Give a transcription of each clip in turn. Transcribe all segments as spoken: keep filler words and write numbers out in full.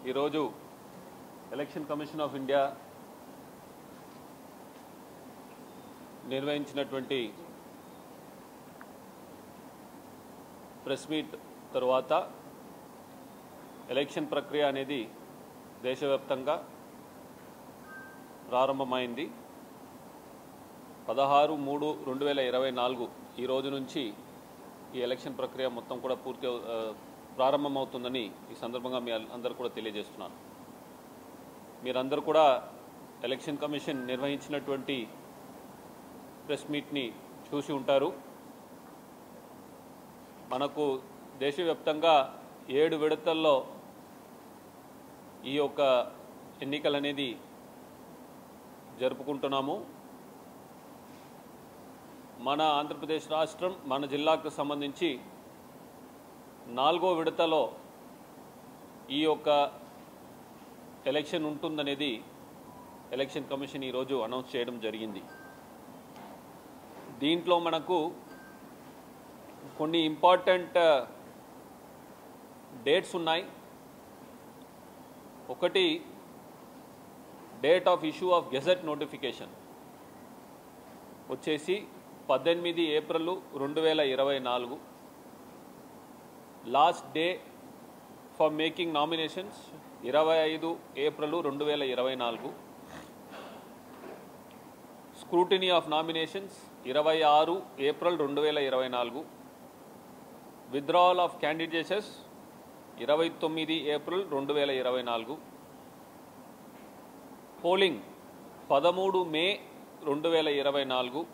ఈరోజు election commission of India నిర్వహించినటువంటి press meet తరువాత ఎలక్షన్ ప్రక్రియ అనేది దేశవ్యాప్తంగా ప్రారంభమైంది. పదహారు మూడు రెండు వేల ఇరవై నాలుగు ఈ రోజు నుంచి ఈ ఎలక్షన్ ప్రక్రియ మొత్తం కూడా పూర్తి ప్రారంభమవుతుందని ఈ సందర్భంగా మీ అందరూ కూడా తెలియజేస్తున్నాను. మీరందరూ కూడా ఎలక్షన్ కమిషన్ నిర్వహించినటువంటి ప్రెస్ మీట్ని చూసి ఉంటారు. మనకు దేశవ్యాప్తంగా ఏడు విడతల్లో ఈ యొక్క ఎన్నికలు అనేది జరుపుకుంటున్నాము. మన ఆంధ్రప్రదేశ్ రాష్ట్రం మన జిల్లాకు సంబంధించి నాలుగో విడతలో ఈ యొక్క ఎలక్షన్ ఉంటుందనేది ఎలక్షన్ కమిషన్ ఈరోజు అనౌన్స్ చేయడం జరిగింది. దీంట్లో మనకు కొన్ని ఇంపార్టెంట్ డేట్స్ ఉన్నాయి. ఒకటి date of issue of gazette notification వచ్చేసి పద్దెనిమిది ఏప్రిల్ రెండు వేల ఇరవై నాలుగు. Last day for making nominations ఇరవై ఐదు ఏప్రిల్ రెండు వేల ఇరవై నాలుగు. స్క్రూటినీ ఆఫ్ నామినేషన్స్ ఇరవై ఆరు ఏప్రిల్ రెండు వేల ఇరవై నాలుగు. విత్డ్రావల్ ఆఫ్ క్యాండిడేట్స్ ఇరవై తొమ్మిది ఏప్రిల్ రెండు వేల ఇరవై నాలుగు. పోలింగ్ పదమూడు మే రెండు వేల ఇరవై నాలుగు.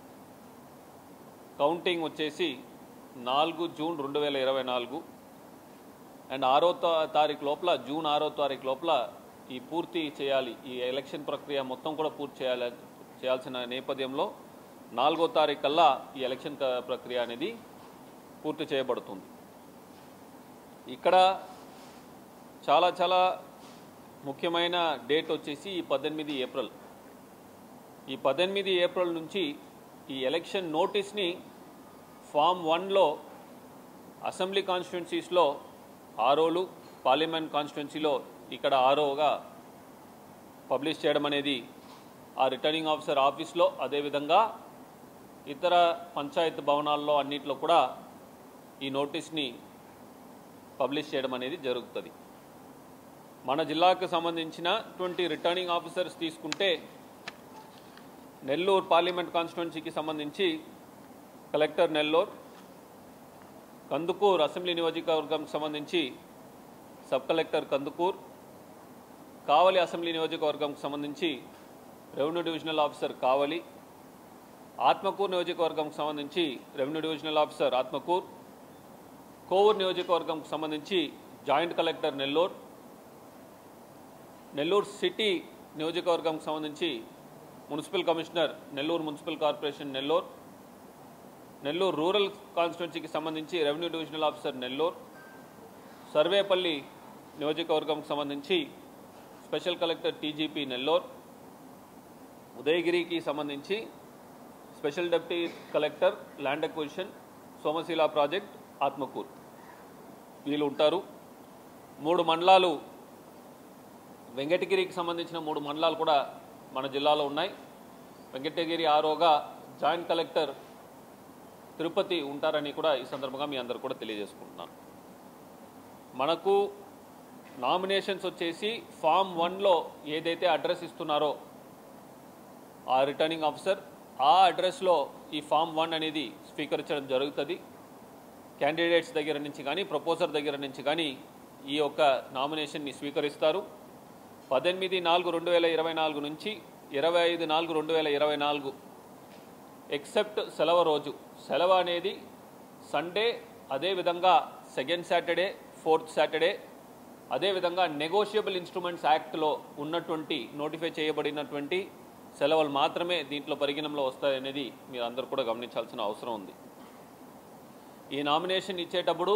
కౌంటింగ్ వచ్చేసి నాలుగు జూన్ రెండు వేల ఇరవై నాలుగు. అండ్ ఆరో తారీఖు లోపల జూన్ ఆరో తారీఖు లోపల ఈ పూర్తి చేయాలి. ఈ ఎలక్షన్ ప్రక్రియ మొత్తం కూడా పూర్తి చేయాలి చేయాల్సిన నేపథ్యంలో నాలుగో తారీఖు కల్లా ఈ ఎలక్షన్ ప్రక్రియ అనేది పూర్తి చేయబడుతుంది. ఇక్కడ చాలా చాలా ముఖ్యమైన డేట్ వచ్చేసి ఈ పద్దెనిమిది ఏప్రిల్. ఈ పద్దెనిమిది ఏప్రిల్ నుంచి ఈ ఎలక్షన్ నోటీస్ని ఫామ్ వన్లో అసెంబ్లీ కాన్స్టిట్యున్సీస్లో ఆరోలు, పార్లమెంట్ కాన్స్టిట్యున్సీలో ఇక్కడ ఆరోగా పబ్లిష్ చేయడం అనేది ఆ రిటర్నింగ్ ఆఫీసర్ ఆఫీస్లో, అదేవిధంగా ఇతర పంచాయత్ భవనాల్లో అన్నింటిలో కూడా ఈ నోటీస్ని పబ్లిష్ చేయడం అనేది జరుగుతుంది. మన జిల్లాకు సంబంధించినటువంటి రిటర్నింగ్ ఆఫీసర్స్ తీసుకుంటే నెల్లూరు పార్లమెంట్ కాన్స్టిట్యున్సీకి సంబంధించి కలెక్టర్ నెల్లూరు, కందుకూరు అసెంబ్లీ నియోజకవర్గంకి సంబంధించి sub collector Kandukur, Kavali assembly నియోజకవర్గంకి సంబంధించి revenue divisional officer Kavali, Atmakur నియోజకవర్గంకి సంబంధించి revenue divisional officer Atmakur, Kovur నియోజకవర్గంకి సంబంధించి joint collector Nellore, Nellore city నియోజకవర్గంకి సంబంధించి municipal commissioner Nellore municipal corporation Nellore, Nellore rural కాన్స్టిట్యున్సీకి సంబంధించి revenue divisional officer Nellore, Sarvepalli నియోజకవర్గంకి సంబంధించి స్పెషల్ కలెక్టర్ టీజీపీ నెల్లూరు, ఉదయగిరికి సంబంధించి special deputy collector land acquisition Somasila project Atmakur వీళ్ళు ఉంటారు. మూడు మండలాలు, వెంకటగిరికి సంబంధించిన మూడు మండలాలు కూడా మన జిల్లాలో ఉన్నాయి. వెంకటగిరి ఆరోగా జాయింట్ కలెక్టర్ తిరుపతి ఉంటారని కూడా ఈ సందర్భంగా మీ అందరు కూడా తెలియజేసుకుంటున్నాను. మనకు నామినేషన్స్ వచ్చేసి ఫామ్ వన్లో ఏదైతే అడ్రస్ ఇస్తున్నారో ఆ రిటర్నింగ్ ఆఫీసర్ ఆ అడ్రస్లో ఈ ఫామ్ వన్ అనేది స్వీకరించడం జరుగుతుంది. క్యాండిడేట్స్ దగ్గర నుంచి కానీ ప్రపోజర్ దగ్గర నుంచి కానీ ఈ యొక్క నామినేషన్ని స్వీకరిస్తారు. పద్దెనిమిది నాలుగు రెండు వేల ఇరవై నాలుగు నుంచి ఇరవై ఐదు నాలుగు రెండు వేల ఇరవై నాలుగు ఎక్సెప్ట్ సెలవు రోజు, సెలవు అనేది సండే, అదేవిధంగా సెకండ్ సాటర్డే, ఫోర్త్ సాటర్డే, అదేవిధంగా నెగోషియబుల్ ఇన్స్ట్రుమెంట్స్ యాక్ట్లో ఉన్నటువంటి నోటిఫై చేయబడినటువంటి సెలవులు మాత్రమే దీంట్లో పరిగణనలో వస్తాయనేది మీరు అందరూ కూడా గమనించాల్సిన అవసరం ఉంది. ఈ నామినేషన్ ఇచ్చేటప్పుడు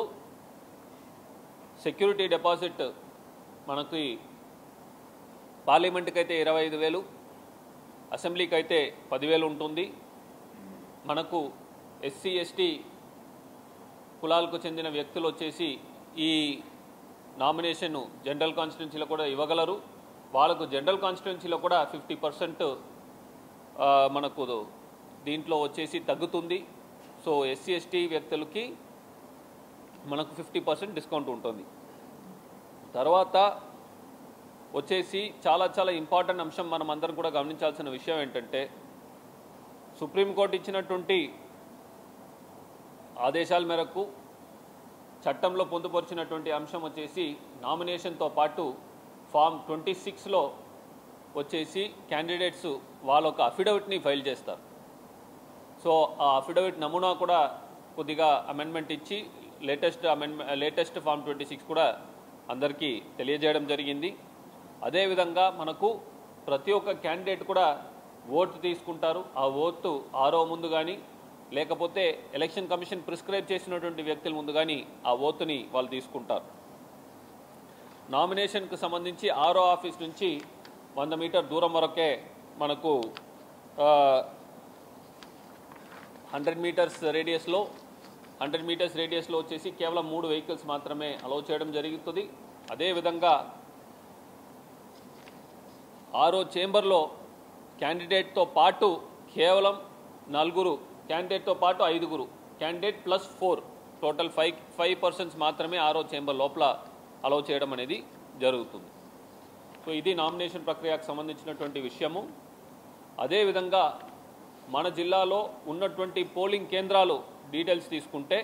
సెక్యూరిటీ డిపాజిట్ మనకి పార్లమెంట్కి అయితే ఇరవై ఐదు వేలు, అసెంబ్లీకి అయితే పదివేలు ఉంటుంది. మనకు ఎస్సీ ఎస్టీ కులాలకు చెందిన వ్యక్తులు వచ్చేసి ఈ నామినేషన్ జనరల్ కాన్స్టిట్యున్సీలో కూడా ఇవ్వగలరు. వాళ్ళకు జనరల్ కాన్స్టిట్యున్సీలో కూడా ఫిఫ్టీ పర్సెంట్ మనకు దీంట్లో వచ్చేసి తగ్గుతుంది. సో ఎస్సీ ఎస్టీ వ్యక్తులకి మనకు ఫిఫ్టీ పర్సెంట్ డిస్కౌంట్ ఉంటుంది. తర్వాత వచ్చేసి చాలా చాలా ఇంపార్టెంట్ అంశం మనం అందరం కూడా గమనించాల్సిన విషయం ఏంటంటే, సుప్రీంకోర్టు ఇచ్చినటువంటి ఆదేశాల మేరకు చట్టంలో పొందుపరిచినటువంటి అంశం వచ్చేసి నామినేషన్తో పాటు ఫామ్ ట్వంటీ సిక్స్లో వచ్చేసి క్యాండిడేట్స్ వాళ్ళ ఒక అఫిడవిట్ని ఫైల్ చేస్తారు. సో ఆ అఫిడవిట్ నమూనా కూడా కొద్దిగా అమెండ్మెంట్ ఇచ్చి latest amendment latest form twenty six కూడా అందరికీ తెలియజేయడం జరిగింది. అదేవిధంగా మనకు ప్రతి ఒక్క క్యాండిడేట్ కూడా ఓటు తీసుకుంటారు. ఆ ఓటు ఆరో ముందు కానీ లేకపోతే ఎలక్షన్ కమిషన్ ప్రిస్క్రైబ్ చేసినటువంటి వ్యక్తుల ముందు కానీ ఆ ఓటుని వాళ్ళు తీసుకుంటారు. నామినేషన్కు సంబంధించి ఆరో ఆఫీస్ నుంచి వంద మీటర్ దూరం వరకే మనకు హండ్రెడ్ మీటర్స్ రేడియస్లో హండ్రెడ్ మీటర్స్ రేడియస్లో వచ్చేసి కేవలం మూడు వెహికల్స్ మాత్రమే అలౌ చేయడం జరుగుతుంది. అదేవిధంగా ఆరో చేంబర్లో క్యాండిడేట్తో పాటు కేవలం నలుగురు, క్యాండిడేట్తో పాటు ఐదుగురు, candidate plus four, total five five persons మాత్రమే ఆరో చేంబర్ లోపల అలౌ చేయడం అనేది జరుగుతుంది. సో ఇది నామినేషన్ ప్రక్రియకు సంబంధించినటువంటి విషయము. అదేవిధంగా మన జిల్లాలో ఉన్నటువంటి పోలింగ్ కేంద్రాలు డీటెయిల్స్ తీసుకుంటే,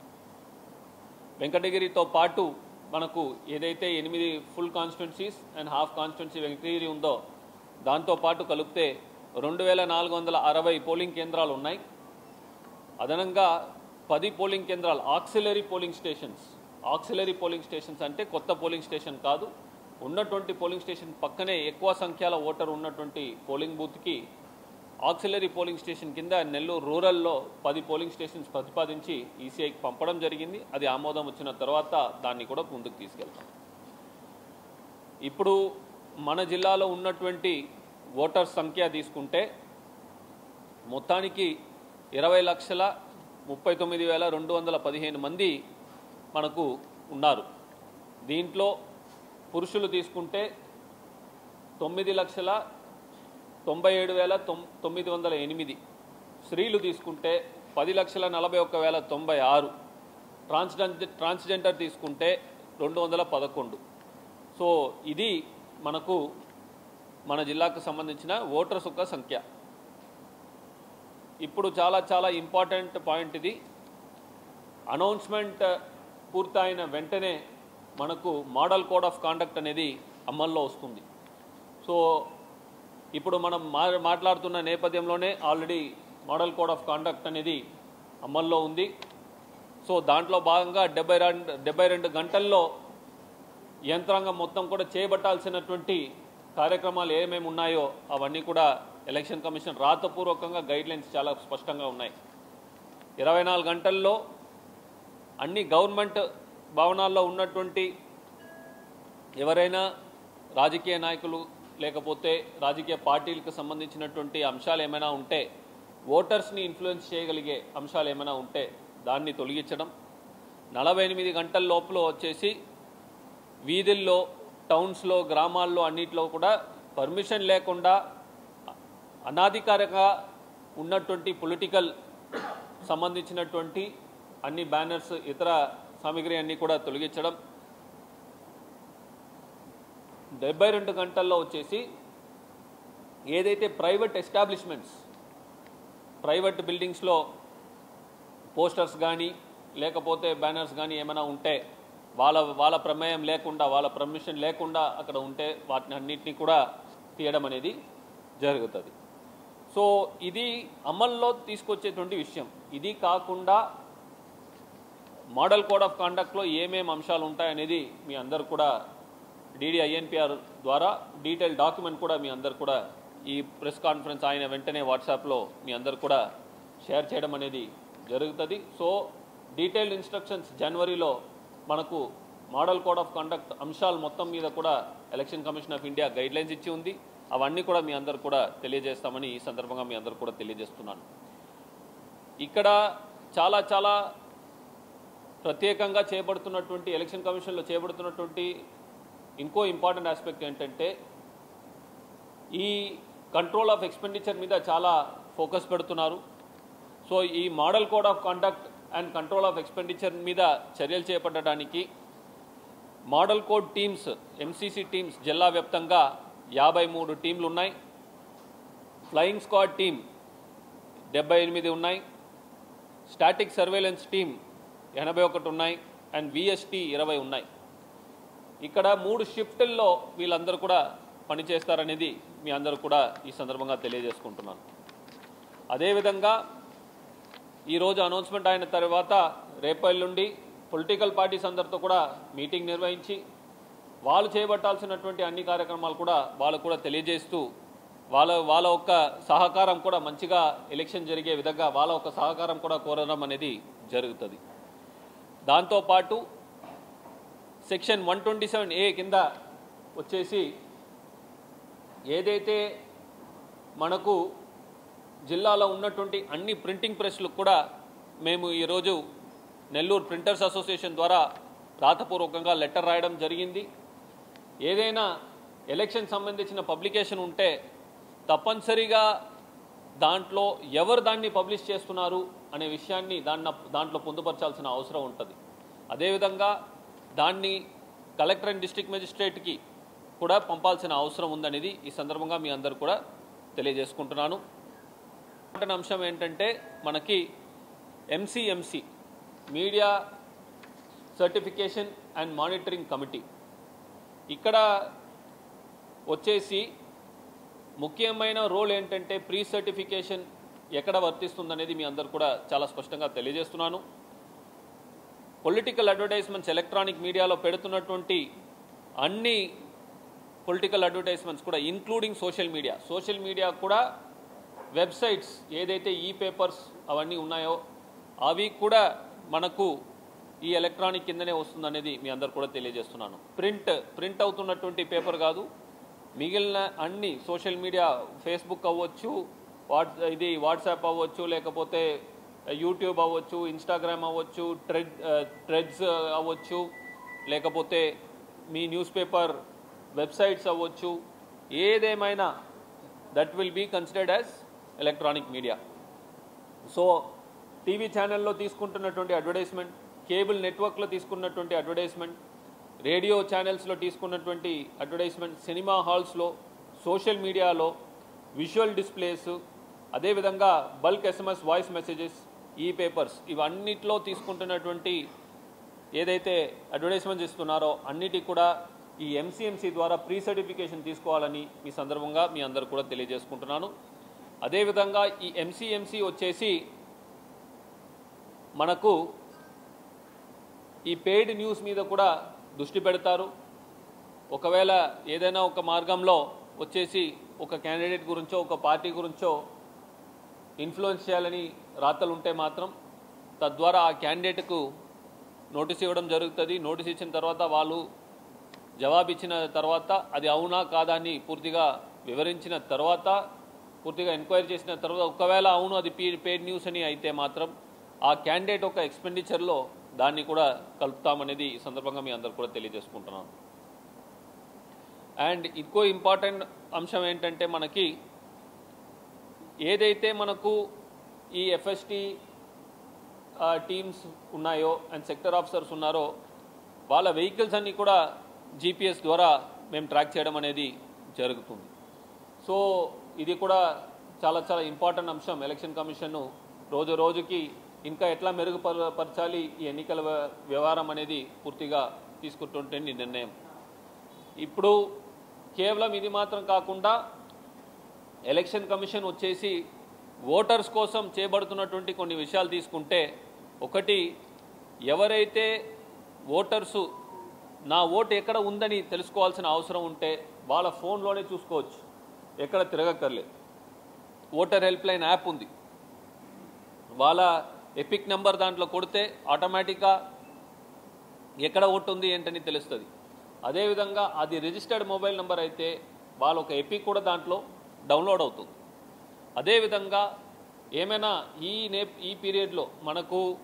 వెంకటగిరితో పాటు మనకు ఏదైతే ఎనిమిది full constituencies and half constituency Venkatagiri ఉందో దాంతోపాటు కలిపితే రెండు వేల నాలుగు వందల అరవై పోలింగ్ కేంద్రాలు ఉన్నాయి. అదనంగా పది పోలింగ్ కేంద్రాలు auxiliary polling stations auxiliary polling stations అంటే కొత్త పోలింగ్ స్టేషన్ కాదు, ఉన్నటువంటి పోలింగ్ స్టేషన్ పక్కనే ఎక్కువ సంఖ్యలో ఓటర్ ఉన్నటువంటి పోలింగ్ బూత్కి ఆక్సిలరీ పోలింగ్ స్టేషన్ కింద నెల్లూరు రూరల్లో పది పోలింగ్ స్టేషన్స్ ప్రతిపాదించి ఈసీఐకి పంపడం జరిగింది. అది ఆమోదం వచ్చిన తర్వాత దాన్ని కూడా ముందుకు తీసుకెళ్తాం. ఇప్పుడు మన జిల్లాలో ఉన్నటువంటి ఓటర్ సంఖ్య తీసుకుంటే మొత్తానికి ఇరవై లక్షల ముప్పై తొమ్మిది వేల రెండు వందల పదిహేను మంది మనకు ఉన్నారు. దీంట్లో పురుషులు తీసుకుంటే తొమ్మిది లక్షల తొంభై ఏడు వేల తొమ్మిది వందల ఎనిమిది, స్త్రీలు తీసుకుంటే పది లక్షల నలభై ఒక్క వేల తొంభై ఆరు, ట్రాన్స్జెండర్ ట్రాన్స్జెండర్ తీసుకుంటే రెండు వందల పదకొండు. సో ఇది మనకు మన జిల్లాకు సంబంధించిన ఓటర్స్ యొక్క సంఖ్య. ఇప్పుడు చాలా చాలా ఇంపార్టెంట్ పాయింట్ ఇది. అనౌన్స్మెంట్ పూర్తయిన వెంటనే మనకు మోడల్ కోడ్ ఆఫ్ కాండక్ట్ అనేది అమల్లో వస్తుంది. సో ఇప్పుడు మనం మా మాట్లాడుతున్న నేపథ్యంలోనే already model code of conduct అనేది అమల్లో ఉంది. సో దాంట్లో భాగంగా డెబ్బై రెండు డెబ్బై రెండు గంటల్లో యంత్రాంగం మొత్తం కూడా చేపట్టాల్సినటువంటి కార్యక్రమాలు ఏమేమి ఉన్నాయో అవన్నీ కూడా ఎలక్షన్ కమిషన్ రాతపూర్వకంగా గైడ్లైన్స్ చాలా స్పష్టంగా ఉన్నాయి. ఇరవై నాలుగు గంటల్లో అన్ని గవర్నమెంట్ భవనాల్లో ఉన్నటువంటి ఎవరైనా రాజకీయ నాయకులు లేకపోతే రాజకీయ పార్టీలకు సంబంధించినటువంటి అంశాలు ఏమైనా ఉంటే, ఓటర్స్ని ఇన్ఫ్లుయెన్స్ చేయగలిగే అంశాలు ఏమైనా ఉంటే దాన్ని తొలగించడం. నలభై ఎనిమిది గంటల లోపల వచ్చేసి వీధుల్లో, టౌన్స్లో, గ్రామాల్లో అన్నిట్లో కూడా పర్మిషన్ లేకుండా అనాధికారికంగా ఉన్నటువంటి పొలిటికల్ సంబంధించినటువంటి అన్ని బ్యానర్స్, ఇతర సామగ్రి అన్నీ కూడా తొలగించడం. డెబ్బై రెండు గంటల్లో వచ్చేసి ఏదైతే ప్రైవేట్ ఎస్టాబ్లిష్మెంట్స్, ప్రైవేట్ బిల్డింగ్స్లో పోస్టర్స్ కానీ లేకపోతే బ్యానర్స్ కానీ ఏమైనా ఉంటే వాళ్ళ వాళ్ళ ప్రమేయం లేకుండా, వాళ్ళ పర్మిషన్ లేకుండా అక్కడ ఉంటే వాటిని అన్నింటినీ కూడా తీయడం అనేది జరుగుతుంది. సో ఇది అమల్లో తీసుకొచ్చేటువంటి విషయం. ఇది కాకుండా మోడల్ కోడ్ ఆఫ్ కాండక్ట్లో ఏమేమి అంశాలు ఉంటాయనేది మీ అందరు కూడా డీడీ ఐఎన్పిఆర్ ద్వారా డీటెయిల్ డాక్యుమెంట్ కూడా మీ అందరు కూడా ఈ ప్రెస్ కాన్ఫరెన్స్ అయిన వెంటనే వాట్సాప్లో మీ అందరు కూడా షేర్ చేయడం అనేది జరుగుతుంది. సో డీటెయిల్డ్ ఇన్స్ట్రక్షన్స్ జనవరిలో మనకు మోడల్ కోడ్ ఆఫ్ కండక్ట్ అంశాలు మొత్తం మీద కూడా election commission of India guidelines ఇచ్చి ఉంది. అవన్నీ కూడా మీ అందరు కూడా తెలియజేస్తామని ఈ సందర్భంగా మీ అందరు కూడా తెలియజేస్తున్నాను. ఇక్కడ చాలా చాలా ప్రత్యేకంగా చేపడుతున్నటువంటి ఎలక్షన్ కమిషన్లో చేపడుతున్నటువంటి ఇంకో ఇంపార్టెంట్ ఆస్పెక్ట్ ఏంటంటే ఈ కంట్రోల్ ఆఫ్ ఎక్స్పెండిచర్ మీద చాలా ఫోకస్ పెడుతున్నారు. సో ఈ model code of conduct and control of expenditure మీద చర్యలు చేపట్టడానికి model code teams MCC teams జిల్లా వ్యాప్తంగా యాభై మూడు టీంలు ఉన్నాయి. ఫ్లయింగ్ స్క్వాడ్ టీం డెబ్బై ఎనిమిది ఉన్నాయి. స్టాటిక్ సర్వేలెన్స్ టీం ఎనభై ఒకటి ఉన్నాయి. అండ్ విఎస్టీ ఇరవై ఉన్నాయి. ఇక్కడ మూడు షిఫ్టుల్లో వీళ్ళందరూ కూడా పనిచేస్తారనేది మీ అందరూ కూడా ఈ సందర్భంగా తెలియజేసుకుంటున్నాను. అదేవిధంగా ఈరోజు అనౌన్స్మెంట్ అయిన తర్వాత రేపల్లుండి పొలిటికల్ పార్టీస్ అందరితో కూడా మీటింగ్ నిర్వహించి వాళ్ళు చేపట్టాల్సినటువంటి అన్ని కార్యక్రమాలు కూడా వాళ్ళు కూడా తెలియజేస్తూ వాళ్ళ వాళ్ళ యొక్క సహకారం కూడా మంచిగా ఎలక్షన్ జరిగే విధంగా వాళ్ళ యొక్క సహకారం కూడా కోరడం అనేది జరుగుతుంది. దాంతోపాటు section one twenty seven A కింద వచ్చేసి ఏదైతే మనకు జిల్లాలో ఉన్నటువంటి అన్ని ప్రింటింగ్ ప్రెస్లకు కూడా మేము ఈరోజు నెల్లూరు ప్రింటర్స్ అసోసియేషన్ ద్వారా రాతపూర్వకంగా లెటర్ రాయడం జరిగింది. ఏదైనా ఎలక్షన్ సంబంధించిన పబ్లికేషన్ ఉంటే తప్పనిసరిగా దాంట్లో ఎవరు దాన్ని పబ్లిష్ చేస్తున్నారు అనే విషయాన్ని దాన్ని దాంట్లో పొందుపరచాల్సిన అవసరం ఉంటుంది. అదేవిధంగా దాన్ని కలెక్టర్ అండ్ డిస్ట్రిక్ట్ మెజిస్ట్రేట్కి కూడా పంపాల్సిన అవసరం ఉందనేది ఈ సందర్భంగా మీ అందరూ కూడా తెలియజేసుకుంటున్నాను. అంశం ఏంటంటే మనకి MCMC media certification and monitoring committee ఇక్కడ వచ్చేసి ముఖ్యమైన రోల్ ఏంటంటే ప్రీ సర్టిఫికేషన్ ఎక్కడ వర్తిస్తుందనేది మీ అందరూ కూడా చాలా స్పష్టంగా తెలియజేస్తున్నాను. పొలిటికల్ అడ్వర్టైజ్మెంట్స్ ఎలక్ట్రానిక్ మీడియాలో పెడుతున్నటువంటి అన్ని పొలిటికల్ అడ్వర్టైజ్మెంట్స్ కూడా including social media social media కూడా వెబ్సైట్స్ ఏదైతే ఈ పేపర్స్ అవన్నీ ఉన్నాయో అవి కూడా మనకు ఈ ఎలక్ట్రానిక్ కిందనే వస్తుందనేది మీ అందరు కూడా తెలియజేస్తున్నాను. ప్రింట్ ప్రింట్ అవుతున్నటువంటి పేపర్ కాదు, మిగిలిన అన్ని సోషల్ మీడియా ఫేస్బుక్ అవ్వచ్చు, వాట్స్ ఇది వాట్సాప్ అవ్వచ్చు, లేకపోతే యూట్యూబ్ అవ్వచ్చు, ఇన్స్టాగ్రామ్ అవ్వచ్చు, ట్రెడ్ ట్రెడ్స్ అవ్వచ్చు, లేకపోతే మీ న్యూస్ పేపర్ వెబ్సైట్స్ అవ్వచ్చు, ఏదేమైనా that will be considered as electronic media. So TV ఛానల్లో తీసుకుంటున్నటువంటి అడ్వర్టైజ్మెంట్, కేబుల్ నెట్వర్క్లో తీసుకున్నటువంటి అడ్వర్టైజ్మెంట్, రేడియో ఛానల్స్లో తీసుకున్నటువంటి అడ్వర్టైజ్మెంట్, సినిమా హాల్స్లో, సోషల్ మీడియాలో, విజువల్ డిస్ప్లేస్, అదేవిధంగా bulk SMS voice messages, e papers ఇవన్నిట్లో తీసుకుంటున్నటువంటి ఏదైతే అడ్వర్టైజ్మెంట్స్ ఇస్తున్నారో అన్నిటికి కూడా ఈ ఎంసీఎంసీ ద్వారా ప్రీ సర్టిఫికేషన్ తీసుకోవాలని మీ సందర్భంగా మీ అందరూ కూడా తెలియజేసుకుంటున్నాను. అదేవిధంగా ఈ ఎంసీఎంసీ వచ్చేసి మనకు ఈ పెయిడ్ న్యూస్ మీద కూడా దృష్టి పెడతారు. ఒకవేళ ఏదైనా ఒక మార్గంలో వచ్చేసి ఒక క్యాండిడేట్ గురించో ఒక పార్టీ గురించో ఇన్ఫ్లుయెన్స్ చేయాలని రాతలు ఉంటే మాత్రం తద్వారా ఆ క్యాండిడేట్కు నోటీస్ ఇవ్వడం జరుగుతుంది. నోటీస్ ఇచ్చిన తర్వాత వాళ్ళు జవాబు ఇచ్చిన తర్వాత అది అవునా కాదా అని పూర్తిగా వివరించిన తర్వాత, పూర్తిగా ఎంక్వైరీ చేసిన తర్వాత ఒకవేళ అవును అది పెయిడ్ న్యూస్ అని అయితే మాత్రం ఆ క్యాండిడేట్ ఒక ఎక్స్పెండిచర్లో దాన్ని కూడా కలుపుతామనేది ఈ సందర్భంగా మీ అందరు కూడా తెలియజేసుకుంటున్నాను. అండ్ ఇంకో ఇంపార్టెంట్ అంశం ఏంటంటే మనకి ఏదైతే మనకు ఈ ఎఫ్ఎస్టీ టీమ్స్ ఉన్నాయో అండ్ సెక్టర్ ఆఫీసర్స్ ఉన్నారో వాళ్ళ వెహికల్స్ అన్నీ కూడా జీపీఎస్ ద్వారా మేము ట్రాక్ చేయడం అనేది జరుగుతుంది. సో ఇది కూడా చాలా చాలా ఇంపార్టెంట్ అంశం. ఎలక్షన్ కమిషన్ రోజు రోజుకి ఇంకా ఎట్లా మెరుగుపరచాలి ఈ ఎన్నికల వ్యవహారం అనేది పూర్తిగా తీసుకుంటుంటే నిర్ణయం. ఇప్పుడు కేవలం ఇది మాత్రం కాకుండా ఎలక్షన్ కమిషన్ వచ్చేసి ఓటర్స్ కోసం చేపడుతున్నటువంటి కొన్ని విషయాలు తీసుకుంటే, ఒకటి ఎవరైతే ఓటర్సు నా ఓటు ఎక్కడ ఉందని తెలుసుకోవాల్సిన అవసరం ఉంటే వాళ్ళ ఫోన్లోనే చూసుకోవచ్చు, ఎక్కడ తిరగక్కర్లేదు. ఓటర్ హెల్ప్ లైన్ యాప్ ఉంది, వాళ్ళ ఎపిక్ నెంబర్ దాంట్లో కొడితే ఆటోమేటిక్గా ఎక్కడ ఓటు ఉంది ఏంటని తెలుస్తుంది. అదేవిధంగా అది రిజిస్టర్డ్ మొబైల్ నెంబర్ అయితే వాళ్ళ ఒక ఎపిక్ కూడా దాంట్లో డౌన్లోడ్ అవుతుంది. అదేవిధంగా ఏమైనా ఈ నే ఈ పీరియడ్లో మనకు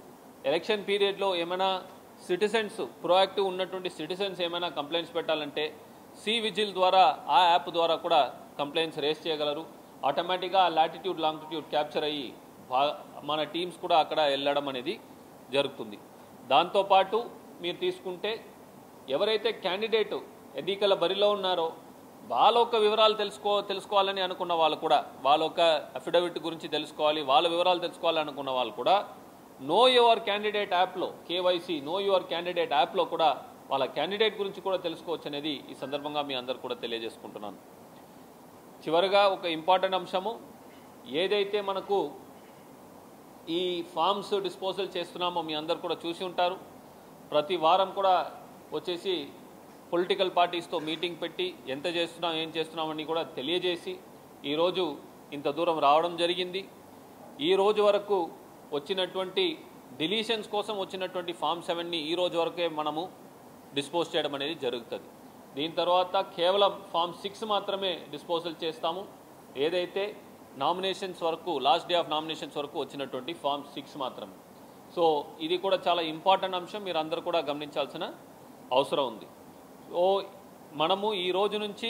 ఎలక్షన్ పీరియడ్లో ఏమైనా సిటిజన్స్ ప్రోయాక్టివ్ ఉన్నటువంటి సిటిజన్స్ ఏమైనా కంప్లైంట్స్ పెట్టాలంటే సి విజిల్ ద్వారా ఆ యాప్ ద్వారా కూడా కంప్లైంట్స్ రేస్ చేయగలరు. ఆటోమేటిక్గా లాటిట్యూడ్ లాంగిట్యూడ్ క్యాప్చర్ అయ్యి మన టీమ్స్ కూడా అక్కడ వెళ్ళడం అనేది జరుగుతుంది. దాంతోపాటు మీరు తీసుకుంటే ఎవరైతే క్యాండిడేట్ ఎన్నికల బరిలో ఉన్నారో వాళ్ళ యొక్క వివరాలు తెలుసుకో తెలుసుకోవాలని అనుకున్న వాళ్ళు కూడా వాళ్ళ యొక్క అఫిడవిట్ గురించి తెలుసుకోవాలి, వాళ్ళ వివరాలు తెలుసుకోవాలని అనుకున్న వాళ్ళు కూడా నో యువర్ క్యాండిడేట్ యాప్లో కేవైసీ నో యువర్ క్యాండిడేట్ యాప్లో కూడా వాళ్ళ క్యాండిడేట్ గురించి కూడా తెలుసుకోవచ్చు అనేది ఈ సందర్భంగా మీ అందరు కూడా తెలియజేసుకుంటున్నాను. చివరిగా ఒక ఇంపార్టెంట్ అంశము, ఏదైతే మనకు ఈ ఫామ్స్ డిస్పోజల్ చేస్తున్నామో మీ అందరు కూడా చూసి ఉంటారు. ప్రతి వారం కూడా వచ్చేసి పొలిటికల్ పార్టీస్తో మీటింగ్ పెట్టి ఎంత చేస్తున్నాం ఏం చేస్తున్నామని కూడా తెలియజేసి ఈరోజు ఇంత దూరం రావడం జరిగింది. ఈ రోజు వరకు వచ్చినటువంటి డిలీషన్స్ కోసం వచ్చినటువంటి ఫామ్ సెవెన్ని ఈ రోజు వరకే మనము డిస్పోజ్ చేయడం అనేది జరుగుతుంది. దీని తర్వాత కేవలం ఫామ్ సిక్స్ మాత్రమే డిస్పోజల్ చేస్తాము, ఏదైతే నామినేషన్స్ వరకు లాస్ట్ డే ఆఫ్ నామినేషన్స్ వరకు వచ్చినటువంటి ఫామ్ సిక్స్ మాత్రమే. సో ఇది కూడా చాలా ఇంపార్టెంట్ అంశం, మీరు అందరూ కూడా గమనించాల్సిన అవసరం ఉంది. సో మనము ఈ రోజు నుంచి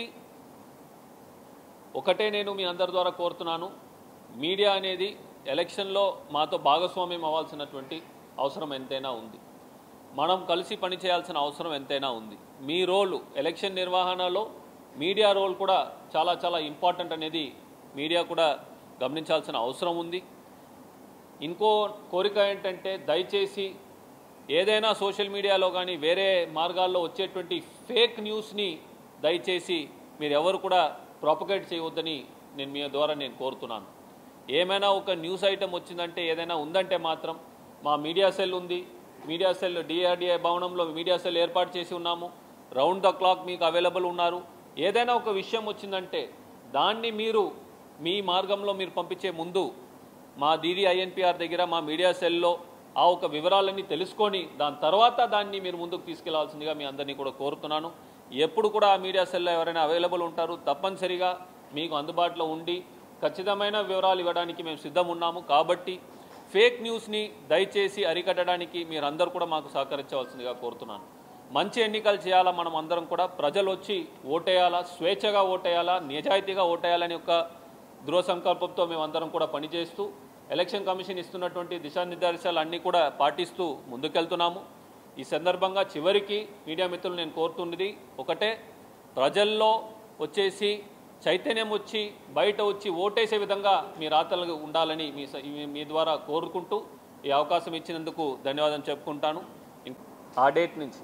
ఒకటే నేను మీ అందరి ద్వారా కోరుతున్నాను, మీడియా అనేది ఎలక్షన్లో మాతో భాగస్వామ్యం అవ్వాల్సినటువంటి అవసరం ఎంతైనా ఉంది. మనం కలిసి పనిచేయాల్సిన అవసరం ఎంతైనా ఉంది. మీ రోలు ఎలక్షన్ నిర్వహణలో మీడియా రోల్ కూడా చాలా చాలా ఇంపార్టెంట్ అనేది మీడియా కూడా గమనించాల్సిన అవసరం ఉంది. ఇంకో కోరిక ఏంటంటే దయచేసి ఏదైనా సోషల్ మీడియాలో కానీ వేరే మార్గాల్లో వచ్చేటువంటి ఫేక్ న్యూస్ని దయచేసి మీరు ఎవరు కూడా ప్రాపగేట్ చేయవద్దని నేను మీ ద్వారా నేను కోరుతున్నాను. ఏమైనా ఒక న్యూస్ ఐటమ్ వచ్చిందంటే ఏదైనా ఉందంటే మాత్రం మా మీడియా సెల్ ఉంది, మీడియా సెల్ డిఆర్డిఐ భవనంలో మీడియా సెల్ ఏర్పాటు చేసి ఉన్నాము, రౌండ్ ద క్లాక్ మీకు అవైలబుల్ ఉన్నారు. ఏదైనా ఒక విషయం వచ్చిందంటే దాన్ని మీరు మీ మార్గంలో మీరు పంపించే ముందు మా డీడీ ఐఎన్పిఆర్ దగ్గర మా మీడియా సెల్లో ఆ ఒక వివరాలన్నీ తెలుసుకొని దాని తర్వాత దాన్ని మీరు ముందుకు తీసుకెళ్లాల్సిందిగా మీ అందరినీ కూడా కోరుతున్నాను. ఎప్పుడు కూడా ఆ మీడియా సెల్లో ఎవరైనా అవైలబుల్ ఉంటారు, తప్పనిసరిగా మీకు అందుబాటులో ఉండి ఖచ్చితమైన వివరాలు ఇవ్వడానికి మేము సిద్ధం ఉన్నాము. కాబట్టి ఫేక్ న్యూస్ని దయచేసి అరికట్టడానికి మీరందరూ కూడా మాకు సహకరించవలసిందిగా కోరుతున్నాను. మంచి ఎన్నికలు చేయాలా, మనం అందరం కూడా ప్రజలు వచ్చి ఓటేయాలా, స్వేచ్ఛగా ఓటేయాలా, నిజాయితీగా ఓటేయాలని ఒక దృఢ సంకల్పంతో మేమందరం కూడా పనిచేస్తూ ఎలక్షన్ కమిషన్ ఇస్తున్నటువంటి దిశానిర్దేశాలు అన్నీ కూడా పాటిస్తూ ముందుకెళ్తున్నాము. ఈ సందర్భంగా చివరికి మీడియా మిత్రులు నేను కోరుతున్నది ఒకటే, ప్రజల్లో వచ్చేసి చైతన్యం వచ్చి బయట వచ్చి ఓటేసే విధంగా మీ రాతలు ఉండాలని మీ మీ ద్వారా కోరుకుంటూ ఈ అవకాశం ఇచ్చినందుకు ధన్యవాదం చెప్పుకుంటాను. ఆ డేట్ నుంచి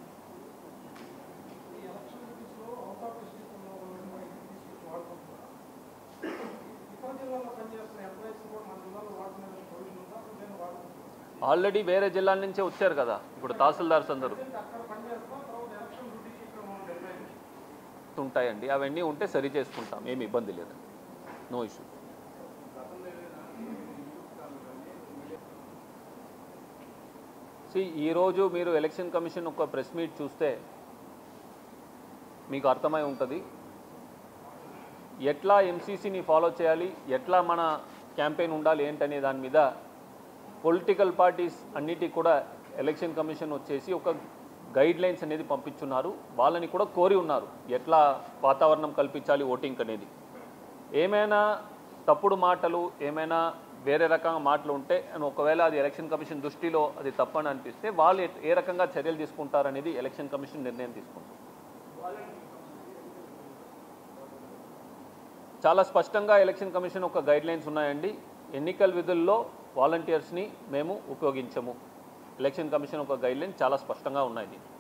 ఆల్రెడీ వేరే జిల్లాల నుంచే వచ్చారు కదా, ఇప్పుడు తహసీల్దార్స్ అందరూ ఉంటాయండి, అవన్నీ ఉంటే సరి చేసుకుంటాం, ఏమి ఇబ్బంది లేదు, నో ఇష్యూ. సి ఈరోజు మీరు ఎలక్షన్ కమిషన్ ఒక ప్రెస్ మీట్ చూస్తే మీకు అర్థమై ఉంటుంది ఎట్లా ఎంసీసీని ఫాలో చేయాలి, ఎట్లా మన క్యాంపెయిన్ ఉండాలి ఏంటనే దాని మీద పొలిటికల్ పార్టీస్ అన్నిటికీ కూడా ఎలక్షన్ కమిషన్ వచ్చేసి ఒక గైడ్ లైన్స్ అనేది పంపించున్నారు, వాళ్ళని కూడా కోరి ఉన్నారు ఎట్లా వాతావరణం కల్పించాలి ఓటింగ్ అనేది. ఏమైనా తప్పుడు మాటలు ఏమైనా వేరే రకంగా మాటలు ఉంటే ఒకవేళ అది ఎలక్షన్ కమిషన్ దృష్టిలో అది తప్పని అనిపిస్తే వాళ్ళు ఏ రకంగా చర్యలు తీసుకుంటారనేది ఎలక్షన్ కమిషన్ నిర్ణయం తీసుకుంటారు. చాలా స్పష్టంగా ఎలక్షన్ కమిషన్ ఒక గైడ్ లైన్స్ ఉన్నాయండి. ఎన్నికల విధుల్లో వాలంటీర్స్ని మేము ఉపయోగించము, ఎలక్షన్ కమిషన్ ఒక గైడ్ లైన్ చాలా స్పష్టంగా ఉన్నాయి.